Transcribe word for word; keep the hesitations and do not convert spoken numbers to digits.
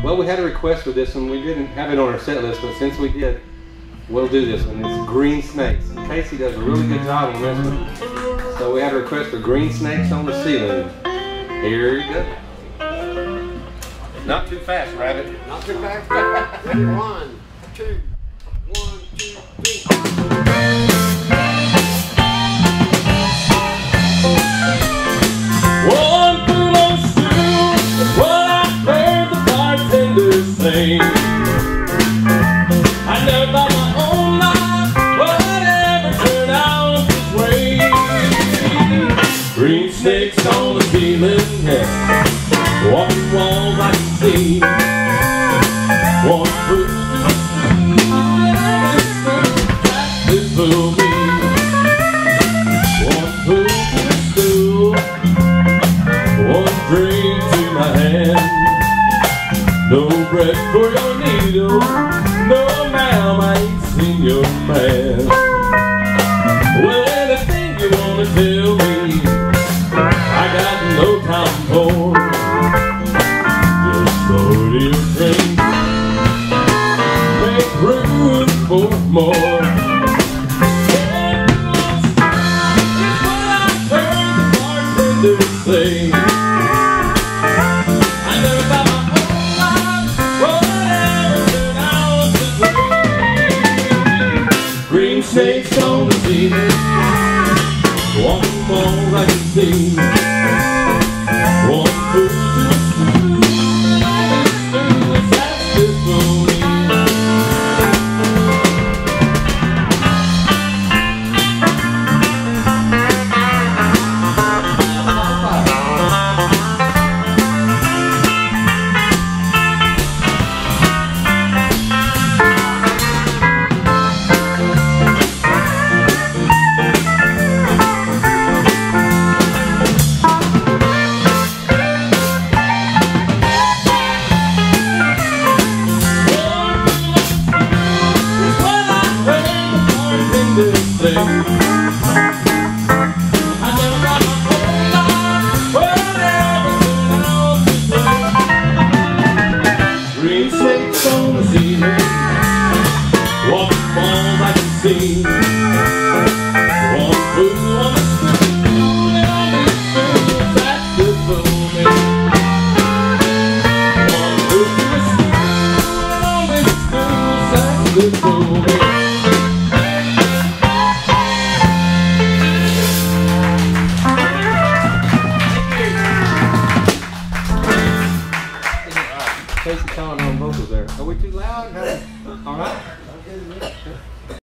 Well, we had a request for this one. We didn't have it on our set list, but since we did, we'll do this one. It's Green Snakes. Casey does a really good job on this one. So we had a request for Green Snakes on the Ceiling. Here you go. Not too fast, Rabbit. Not too fast. Ready? One, two, one, two, three. One foot on stool is what I heard the bartender say. I never thought my own life would ever turn out this way. Green snakes on the ceiling, walking walls I can see. One foot this will be. One foot to the stool, one drink to my hand. No bread for your needle, no ma'am, I ain't seen your man. Well, anything you wanna tell me, I got no time for. Just load your drink, make room for more. Say, I never thought my whole life would ever turn out this way. Green snakes on the ceiling, one ball I can see. One foot to the stool, that's this for me. Green snakes on the ceiling, walking balls I can see. One foot on the stool, and on these stools, that's good for me. One foot to the stool, and on these stools, that's good for me. Kacey Toliver on vocals there. Are we too loud? All right.